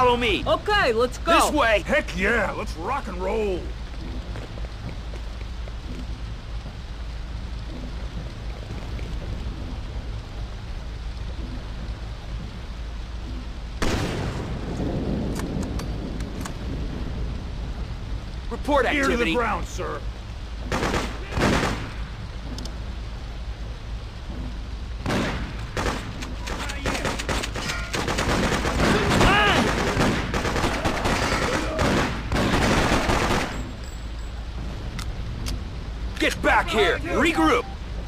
Follow me. Okay, let's go. This way. Heck yeah, let's rock and roll. Report Ear to the activity. ground, sir. Get back here. Regroup.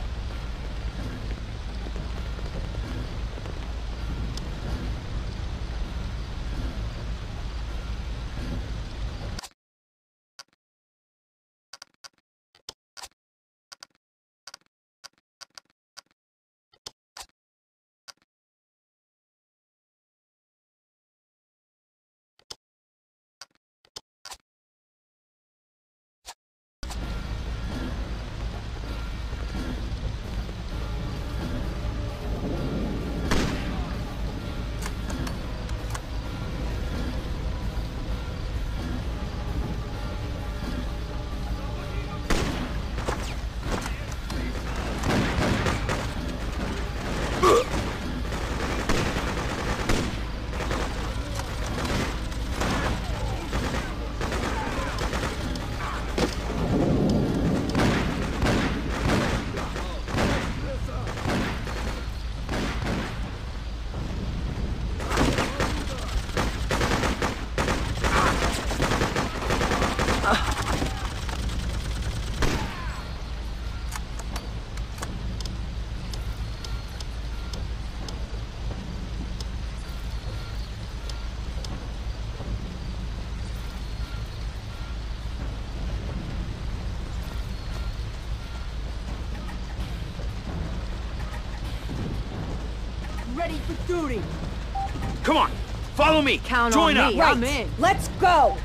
Ready for duty. Come on. Follow me. Count Join on up. me. I'm in. Let's go!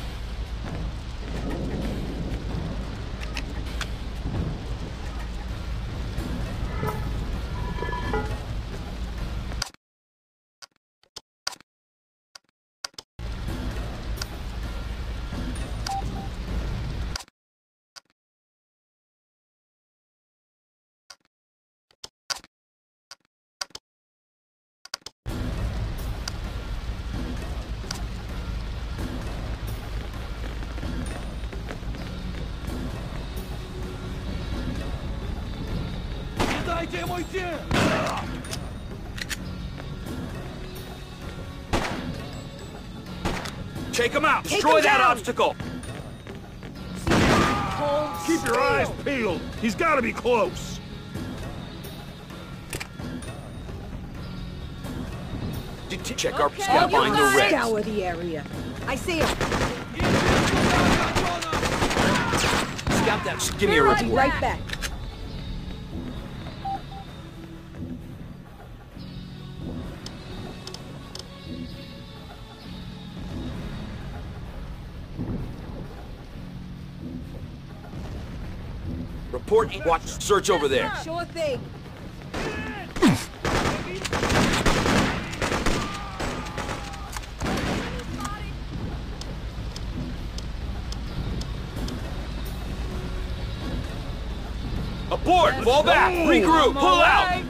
Take him out. Take Destroy him that down. obstacle. Keep your eyes peeled. He's got to be close. Check our Okay, scout you behind the got it. red. Scour the area. I see him. Scout that. Give me a I'll be report. right back. Report. Watch. Search over there. Sure thing. Abort. Fall back. Regroup. Pull out.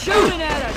shooting at us!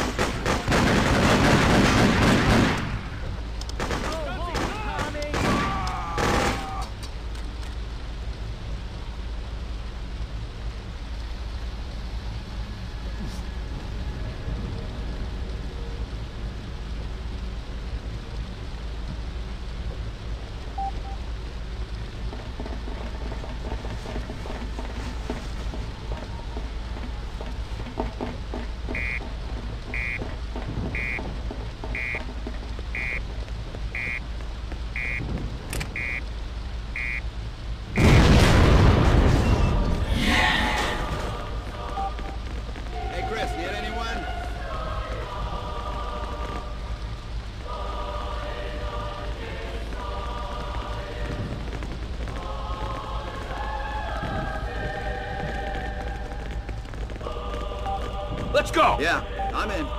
Let's go! Yeah, I'm in.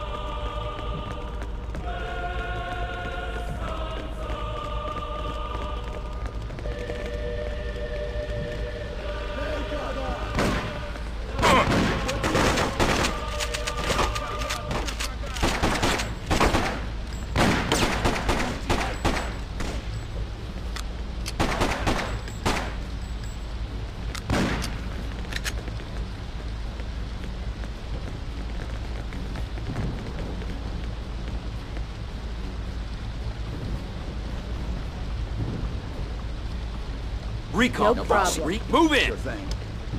Recon. No problem. Move in! Sure thing.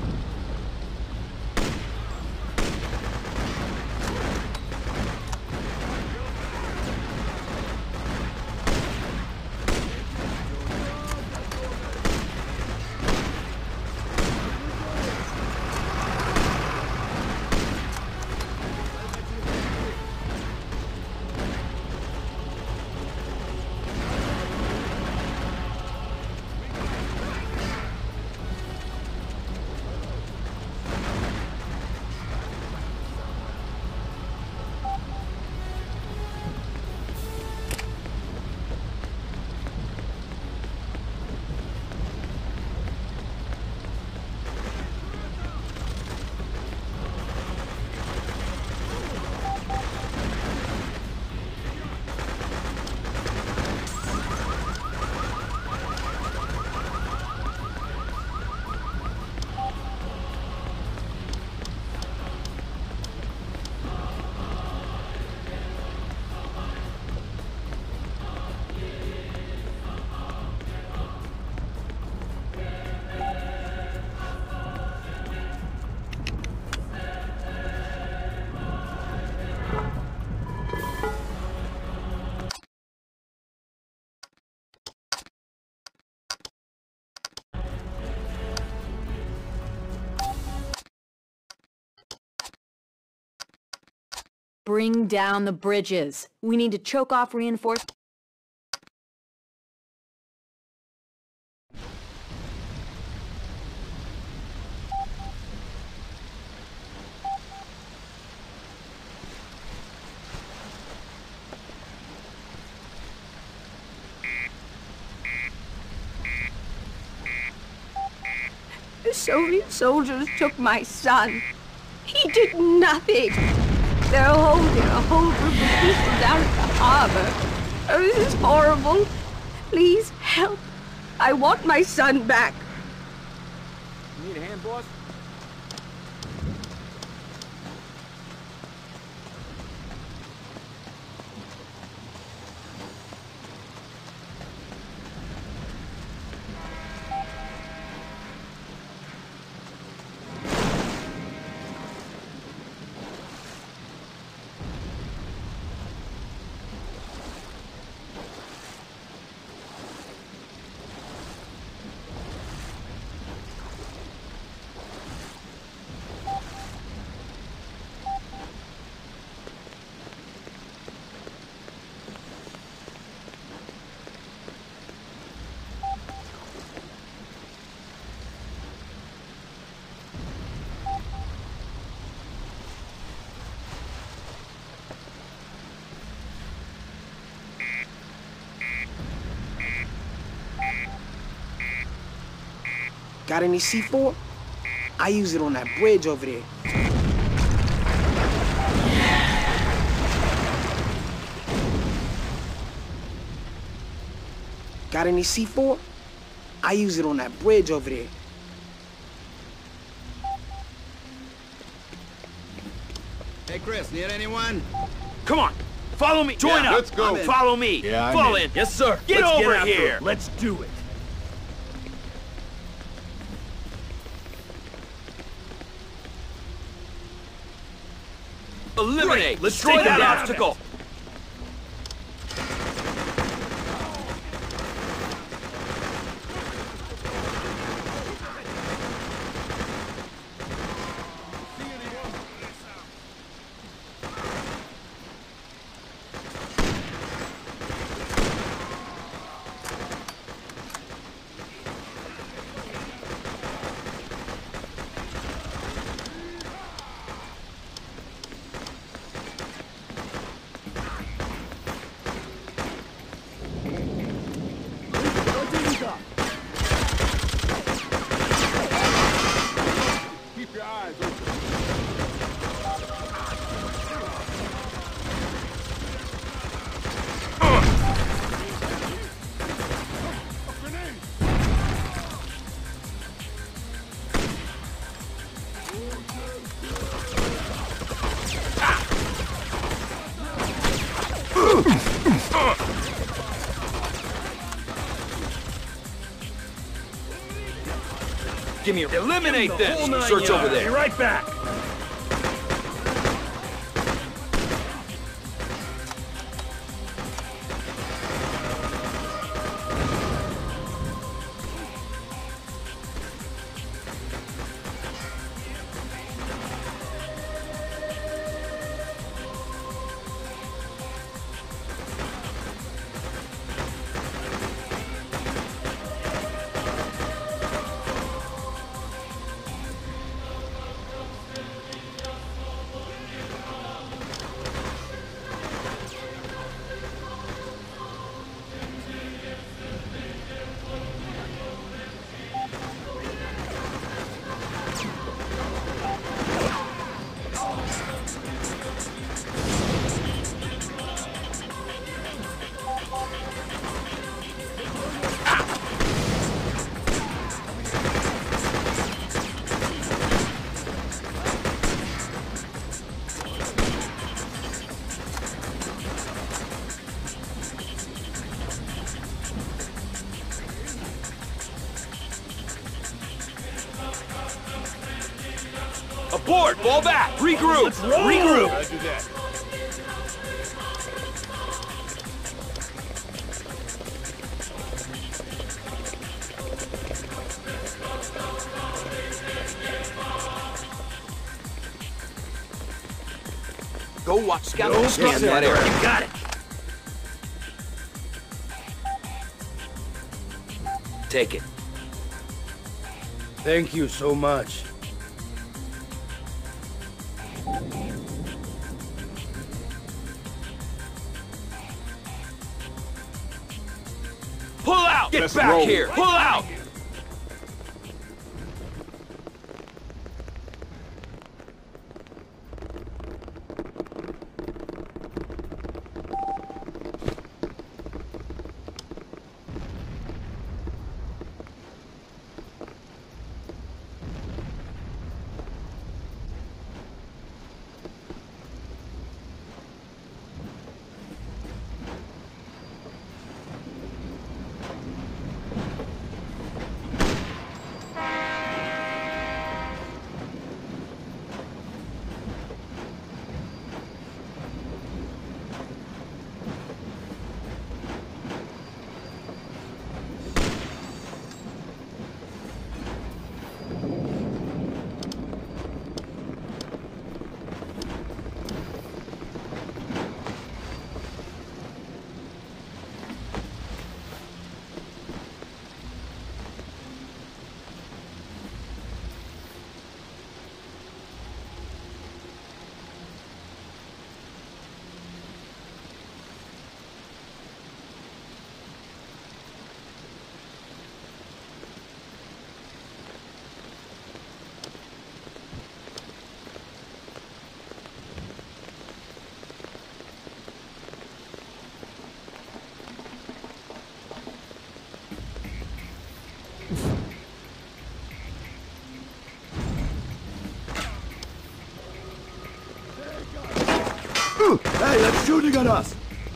Bring down the bridges. We need to choke off reinforcements. The Soviet soldiers took my son. He did nothing. They're holding a whole group of people down at the harbor. Oh, this is horrible. Please help. I want my son back. Need a hand, boss? Got any C4? I use it on that bridge over there. Got any C4? I use it on that bridge over there. Hey, Chris, need anyone? Come on. Follow me. Join Yeah, up. let's go. Follow me. Yeah, I'm Fall in. in. Yes, sir. Get Let's over after here. it. Let's do it. Eliminate. Let's Destroy take that it out. obstacle. Keep your eyes open. Give me a... Eliminate The whole them. nine Search over yards. Be there. right back. Abort. Fall back. Regroup. Let's roll. Regroup. Roger that. Go watch Scout No scan that area. You got it. Take it. Thank you so much. Pull out. Get Let's back roll. here. Pull out. Hey, that's shooting at us!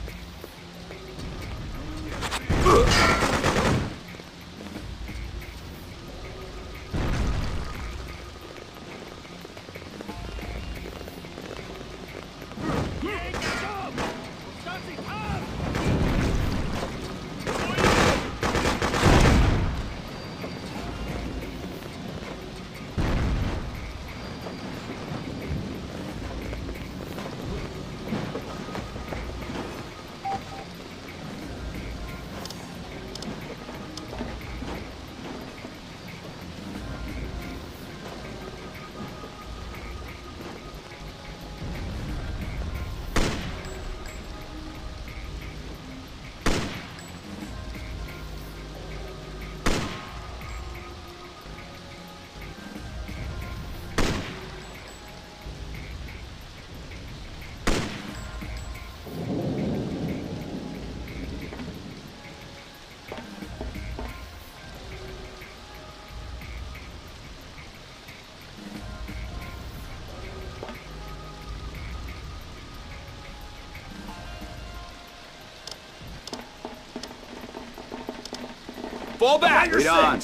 Fall back! Lead on.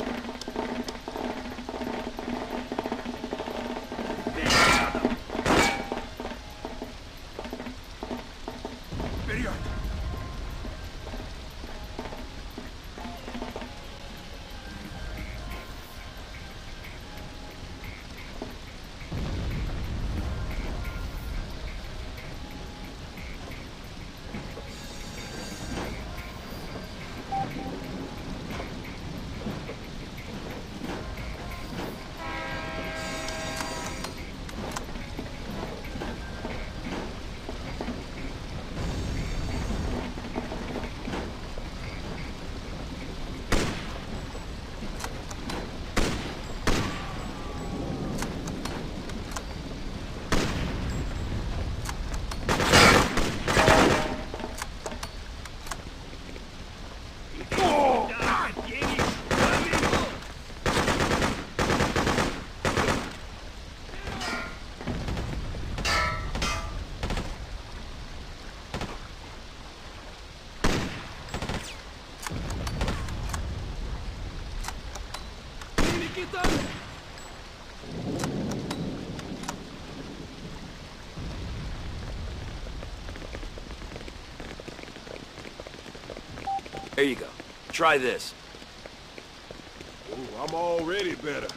There you go. Try this. Ooh, I'm already better.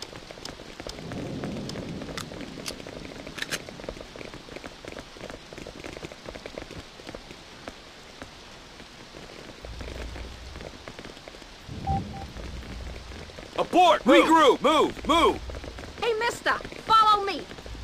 Abort! Regroup! Move! Move! Hey, mister, follow me.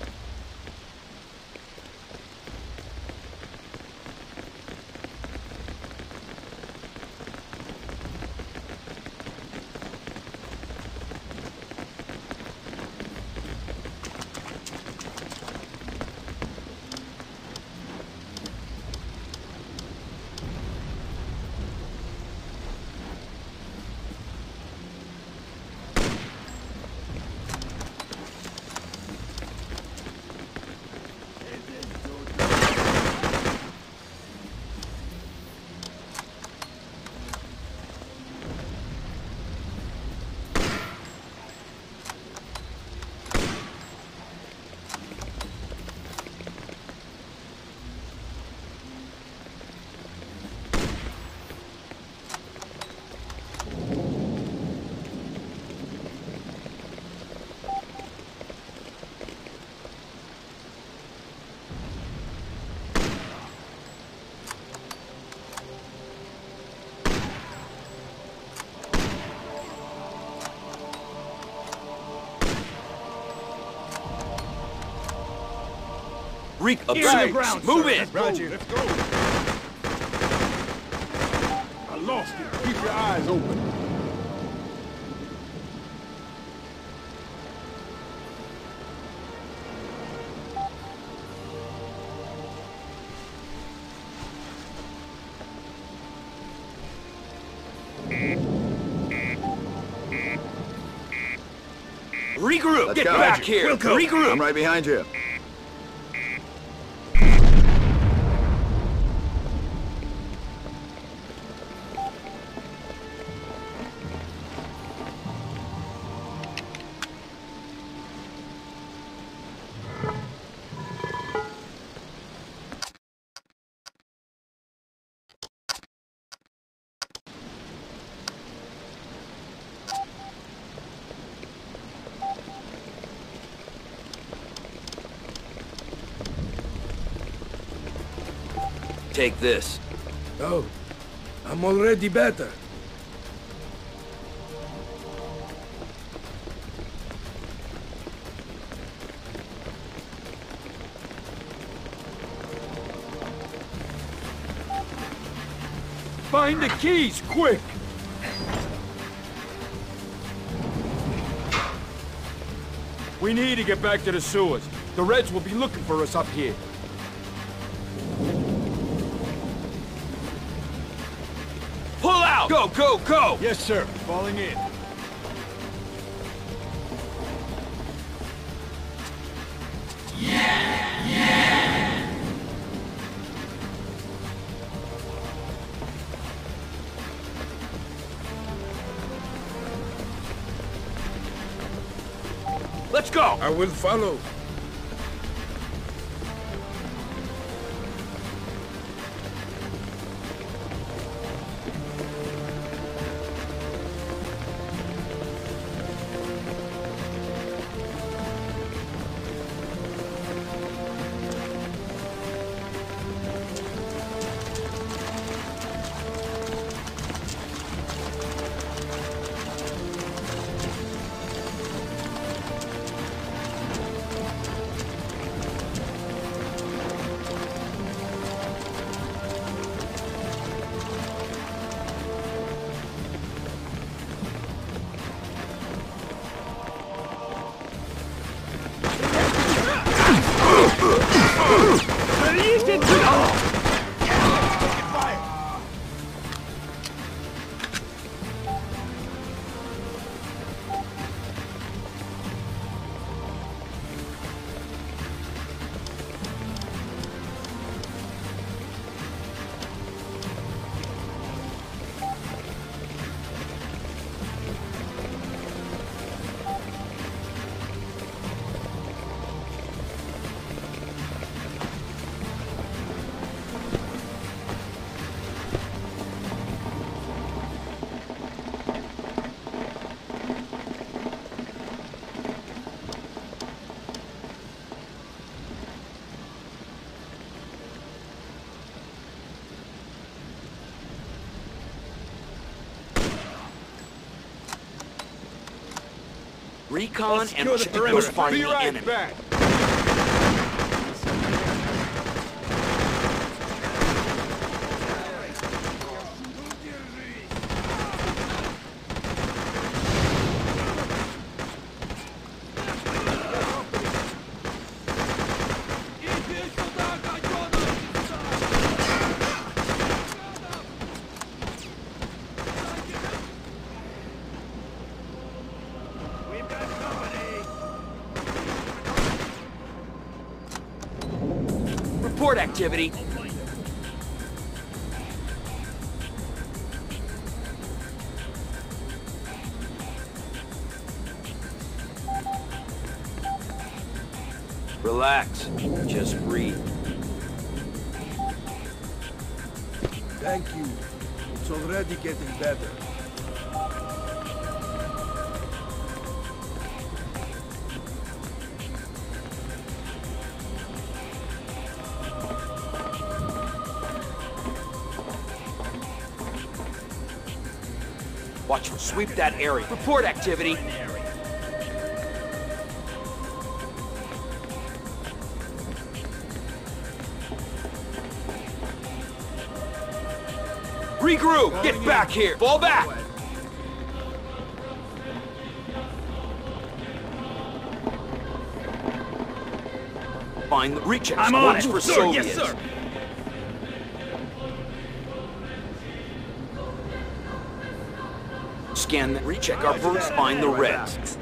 Observe! Move in! Roger. Let's go. I lost it. Keep your eyes open. Regroup! Let's Get go. back here! We'll go. Regroup! I'm right behind you. take this. No, I'm already better. Find the keys, quick! We need to get back to the sewers. The Reds will be looking for us up here. Pull out! Go, go, go! Yes, sir. Falling in. Let's go! I will follow. Recon and go find the enemy. Back. Report activity. Relax. Just breathe. Thank you. It's already getting better. Watch for sweep that area. Report activity. Regroup! Get back here! Fall back! Find the reach. I'm on Watch it. for Sir, Soviets. yes, sir. Scan that. Recheck our birds. Find the Reds.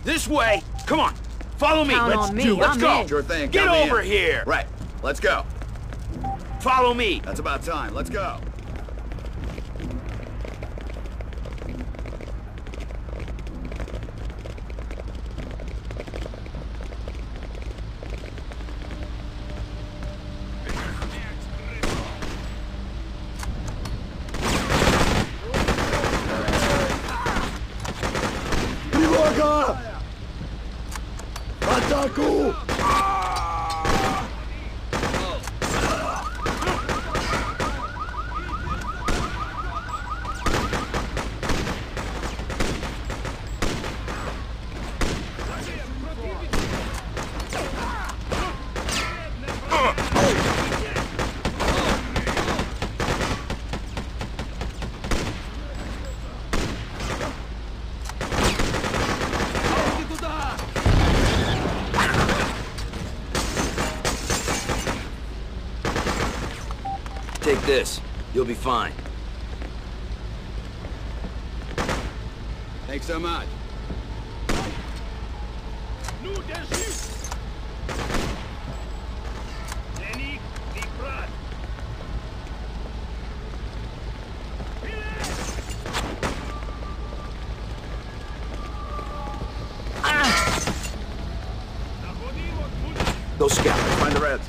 This way! Come on! Follow me! Count Let's on me, do! Let's I'm go! in. Sure thing. Get count me over in. here! Right. Let's go. Follow me! That's about time. Let's go. Ataku! Take this. You'll be fine. Thanks so much. Go scout. Find the Reds.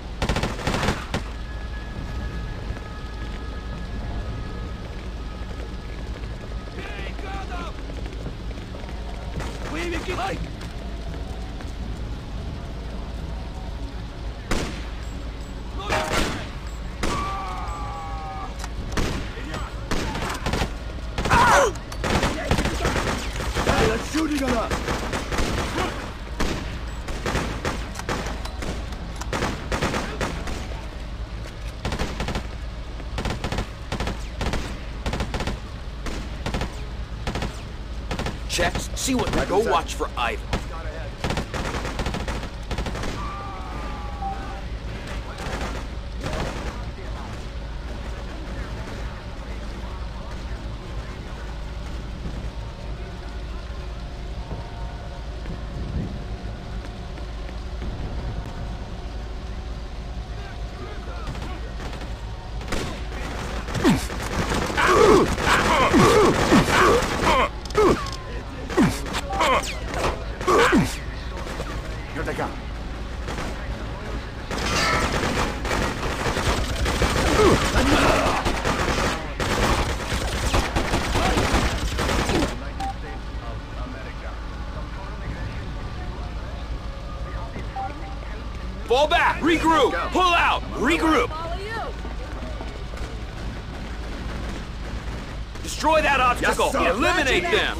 Hey, that's shooting at us! Check. See what. Go watch for Ivan. Here they come. Fall back. Regroup. Pull out. Regroup. Destroy that obstacle. Eliminate them.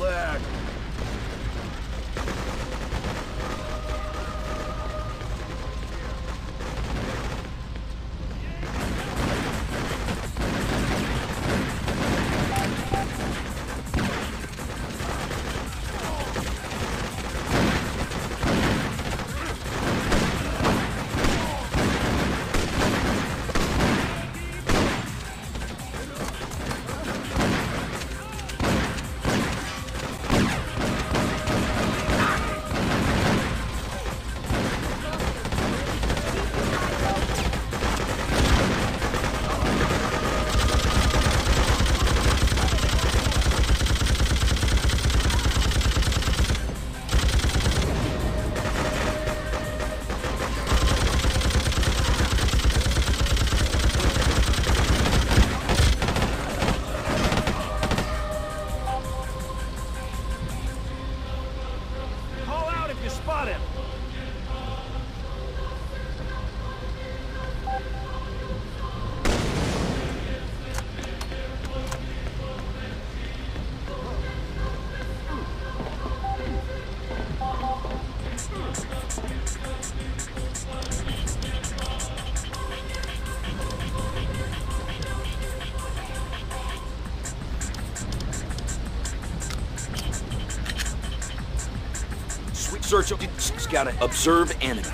Search. Scout. Observe enemy.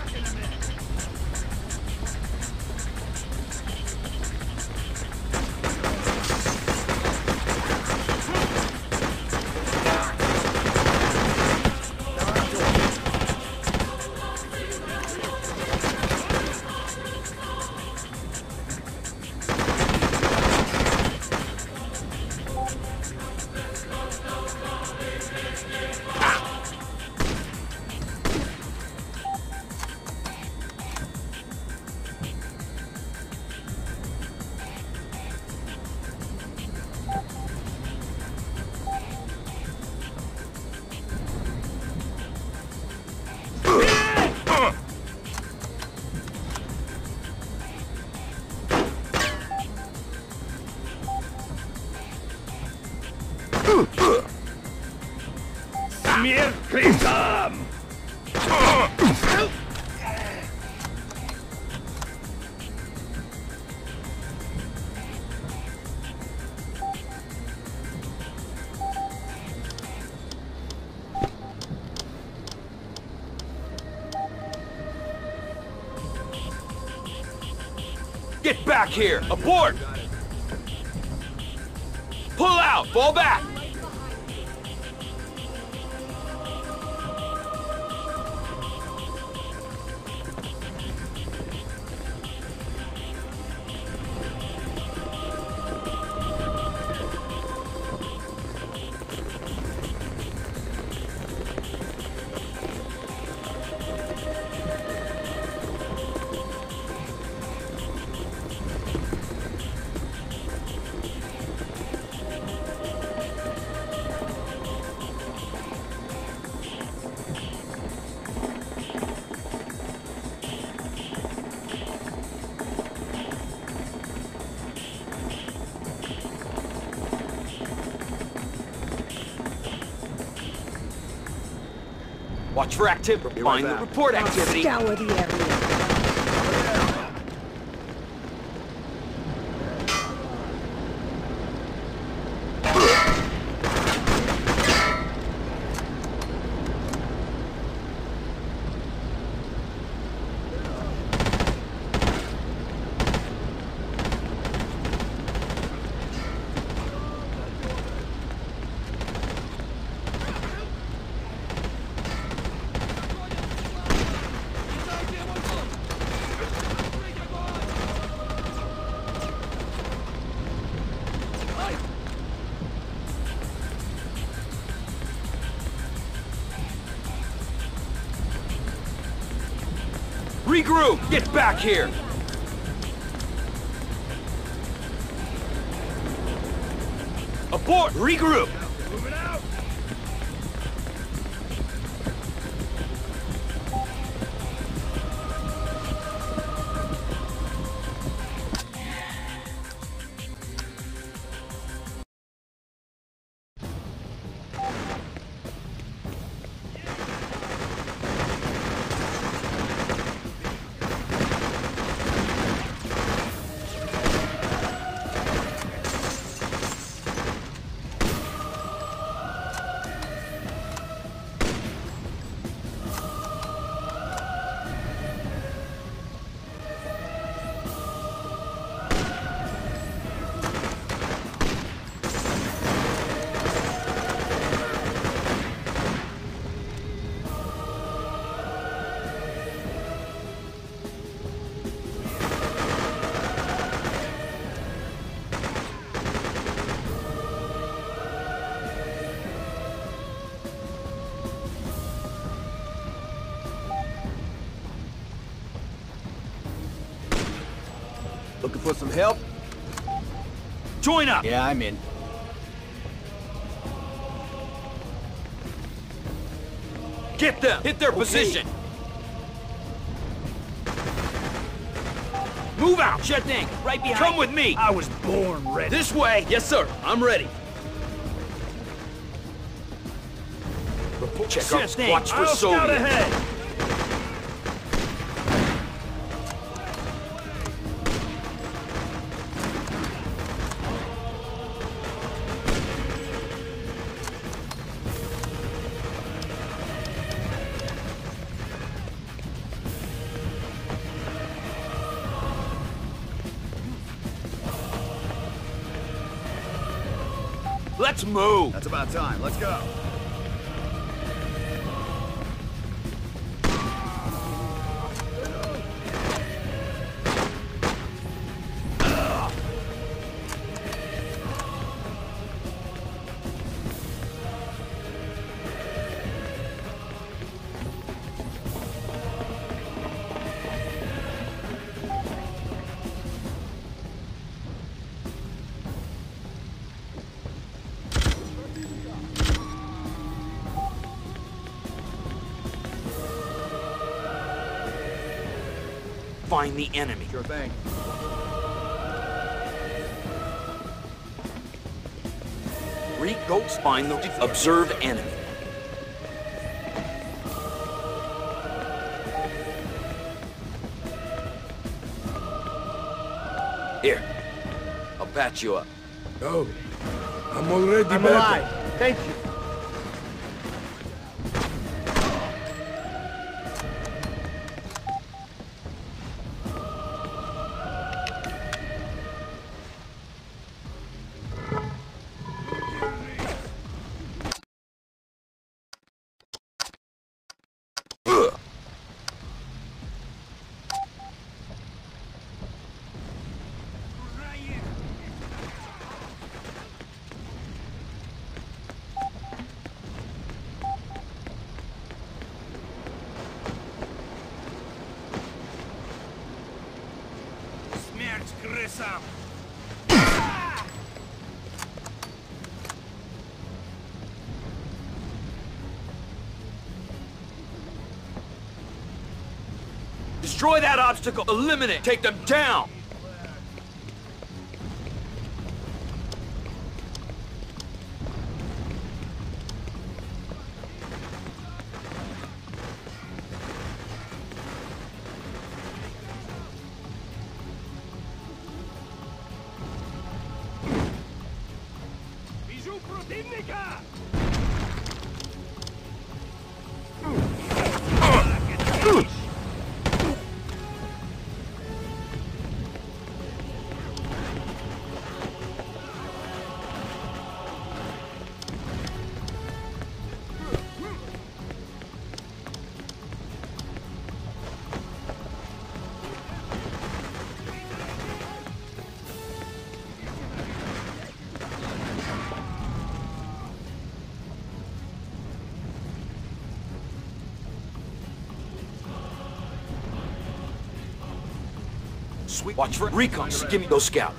Get back here! Abort! Pull out! Fall back! Watch for activity. Find the report activity. Scour the area. Regroup! Get back here! Abort! Regroup! Looking for some help? Join up! Yeah, I'm in. Get them! Hit their position! Move out! Sure thing! Right behind Come with me! I was born ready. This way! Yes, sir. I'm ready. Report. Check Sure out. thing. Watch for I'll scout Soviet. ahead. Let's move! That's about time. Let's go. Find the enemy. Sure thing. Go find the observe enemy. Here. I'll patch you up. No. I'm already I'm better. alive. Thank you. Destroy that obstacle! Eliminate! Take them down! Sweet. Watch for recons. Give me those scouts.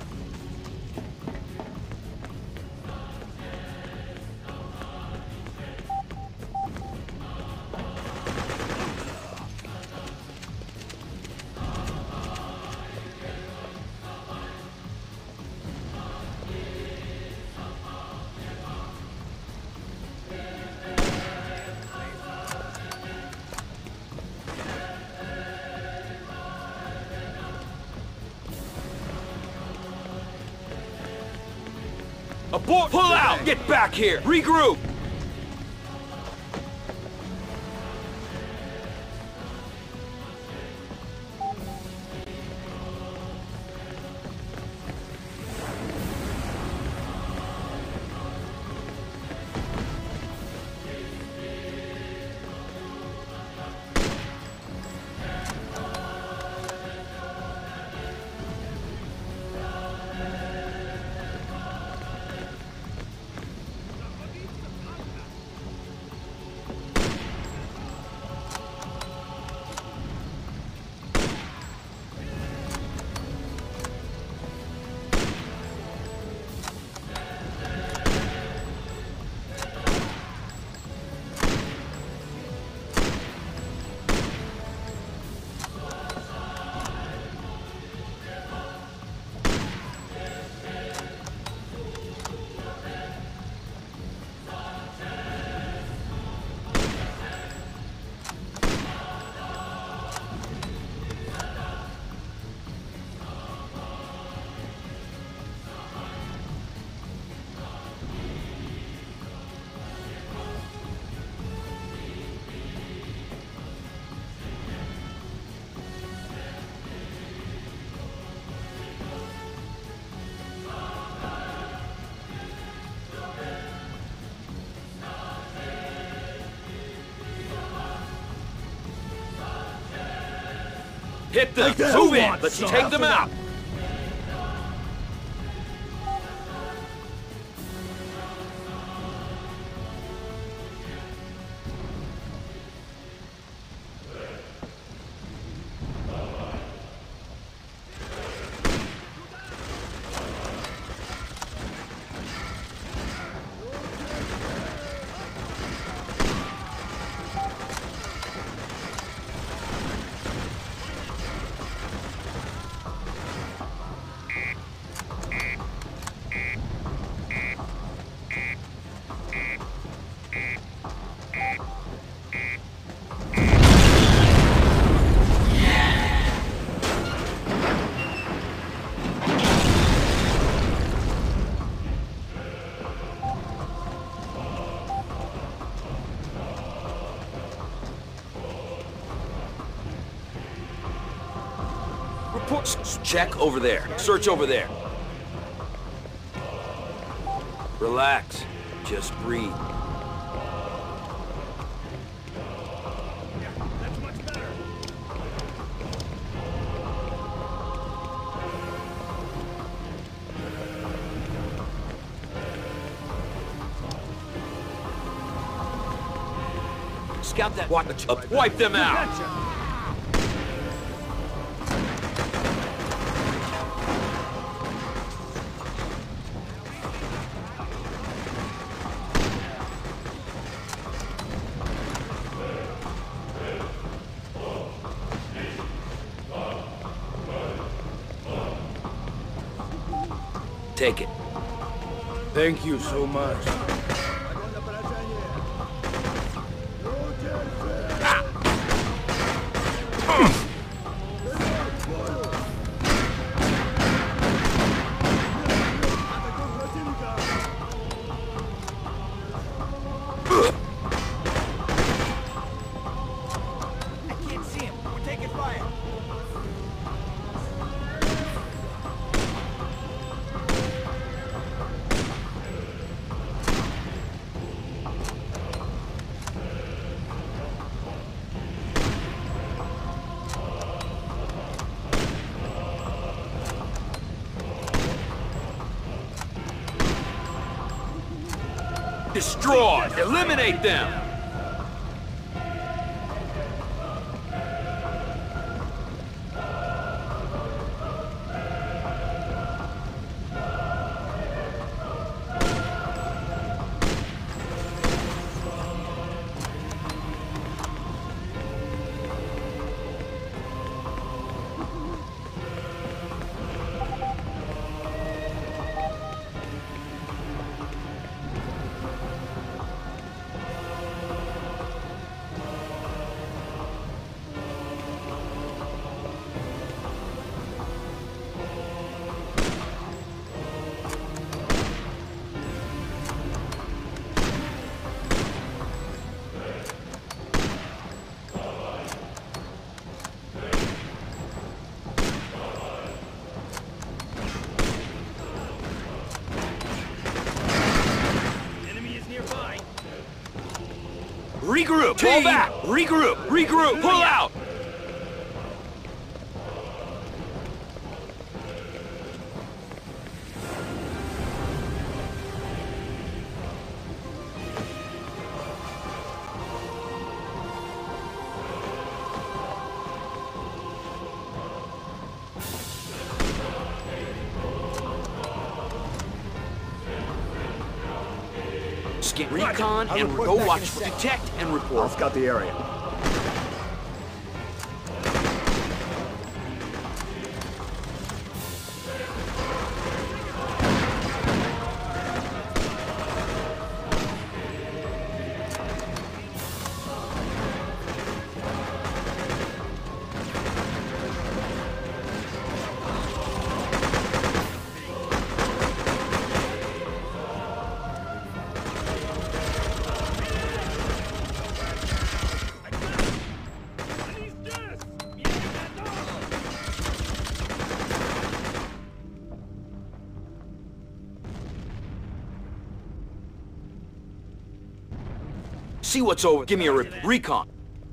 Abort! Pull out! Get back here! Regroup! Hit them! Move in! Let's take them out! Report. Check over there. Search over there. Relax. Just breathe. Scout that. Wipe them out. Take it. Thank you so much. Destroy! Eliminate them! Regroup! Fall back! Regroup! Regroup! Pull out! Scan recon and go watch for detect and I'll report. scout the area. See what's over. Give me a recon.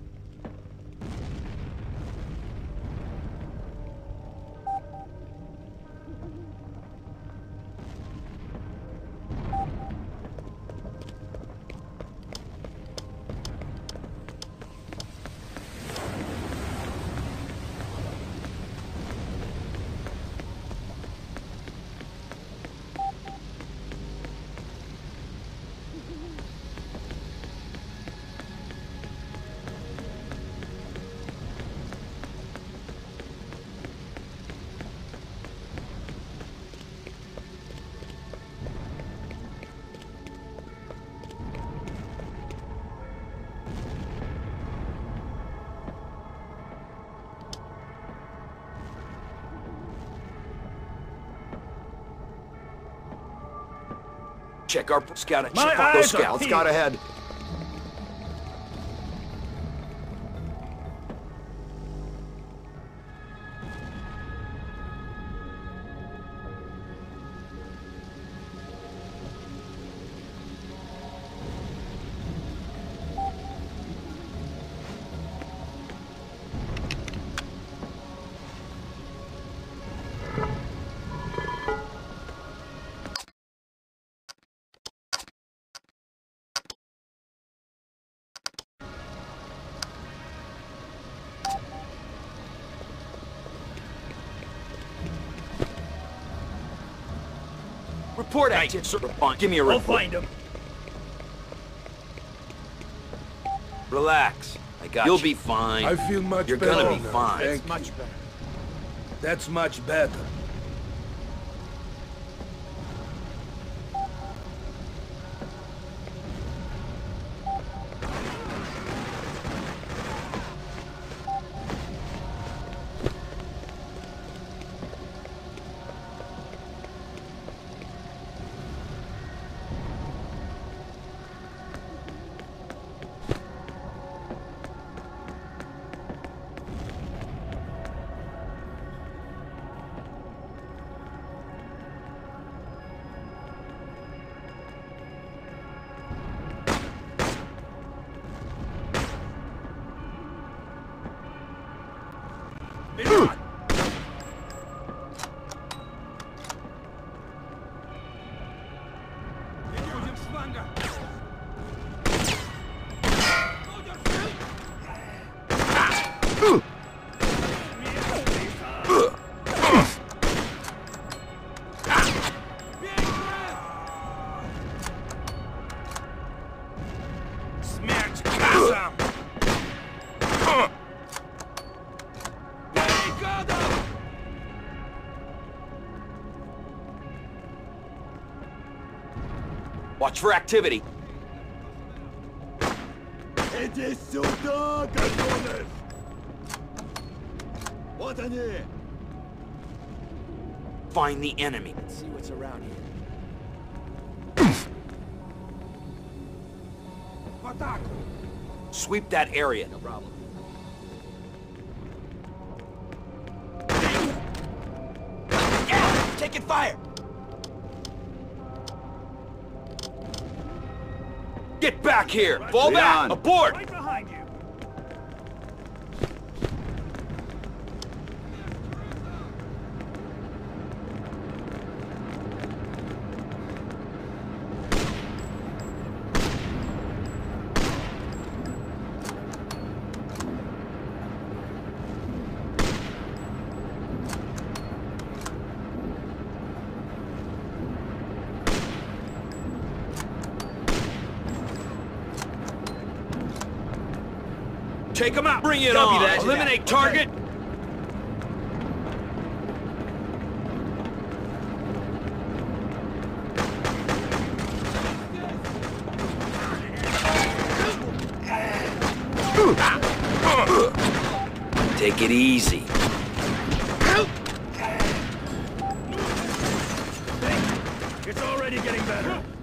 Check our scout. My Check eyes those are scouts. I'll scout ahead. Report activity. Sir, give me a report. I'll find him. Relax. I got You'll be fine. I feel much You're better. gonna be now. fine. Thank you. Much better. That's much better. Watch for activity. Иди сюда, гаденыш! Вот они! Find the enemy. See what's around here. Sweep that area. No problem. Yeah! Taking fire! Get back here! Fall back! Leon. Abort! Right behind you! Take him out! Bring it Copy on! that. Eliminate target! Take it easy. It's already getting better.